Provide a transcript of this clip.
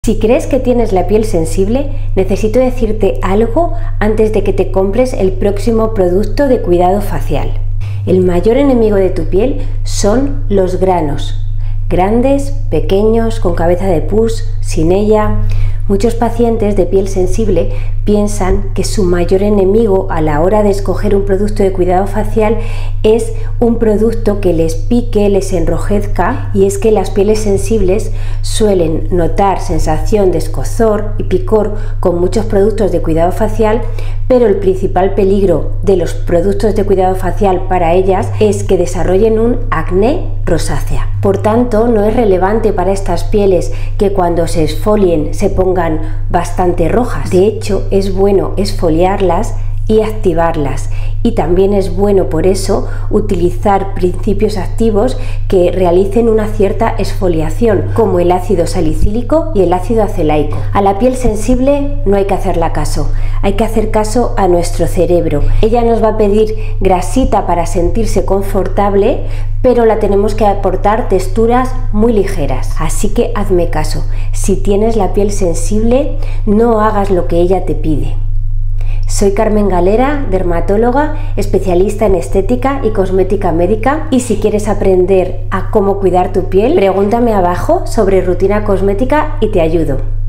Si crees que tienes la piel sensible, necesito decirte algo antes de que te compres el próximo producto de cuidado facial. El mayor enemigo de tu piel son los granos. Grandes, pequeños, con cabeza de pus, sin ella. Muchos pacientes de piel sensible piensan que su mayor enemigo a la hora de escoger un producto de cuidado facial es un producto que les pique, les enrojezca, y es que las pieles sensibles suelen notar sensación de escozor y picor con muchos productos de cuidado facial, pero el principal peligro de los productos de cuidado facial para ellas es que desarrollen un acné rosácea. Por tanto, no es relevante para estas pieles que cuando se exfolien se pongan bastante rojas. De hecho, es bueno exfoliarlas y activarlas, y también es bueno por eso utilizar principios activos que realicen una cierta exfoliación, como el ácido salicílico y el ácido acelaico. A la piel sensible no hay que hacerle caso, hay que hacer caso a nuestro cerebro. Ella nos va a pedir grasita para sentirse confortable, pero la tenemos que aportar texturas muy ligeras. Así que hazme caso, si tienes la piel sensible, no hagas lo que ella te pide. Soy Carmen Galera, dermatóloga, especialista en estética y cosmética médica, y si quieres aprender a cómo cuidar tu piel, pregúntame abajo sobre rutina cosmética y te ayudo.